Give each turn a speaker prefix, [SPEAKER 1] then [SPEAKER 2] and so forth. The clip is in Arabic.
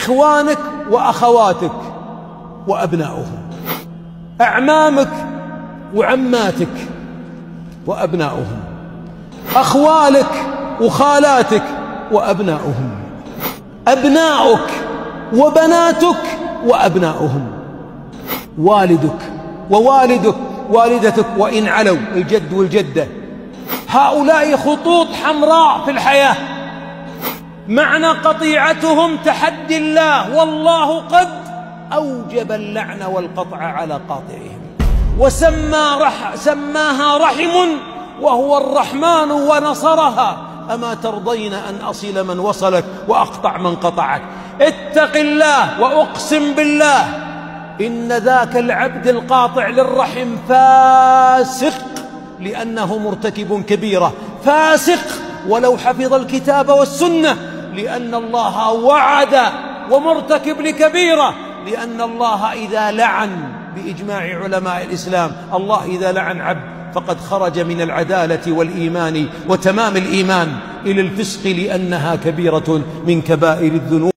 [SPEAKER 1] إخوانك وأخواتك وأبناؤهم، أعمامك وعماتك وأبناؤهم، أخوالك وخالاتك وأبناؤهم، أبناؤك وبناتك وأبناؤهم، والدك ووالدك والدتك وإن علوا، الجد والجدة. هؤلاء خطوط حمراء في الحياة، معنى قطيعتهم تحدي الله، والله قد أوجب اللعن والقطع على قاطعهم، سماها رحم وهو الرحمن ونصرها. أما ترضين أن أصل من وصلك وأقطع من قطعك؟ اتق الله، وأقسم بالله إن ذاك العبد القاطع للرحم فاسق، لأنه مرتكب كبيرة، فاسق ولو حفظ الكتاب والسنة، لأن الله وعد، ومرتكب لكبيرة، لأن الله إذا لعن بإجماع علماء الإسلام، الله إذا لعن عبد فقد خرج من العدالة والإيمان وتمام الإيمان إلى الفسق، لأنها كبيرة من كبائر الذنوب.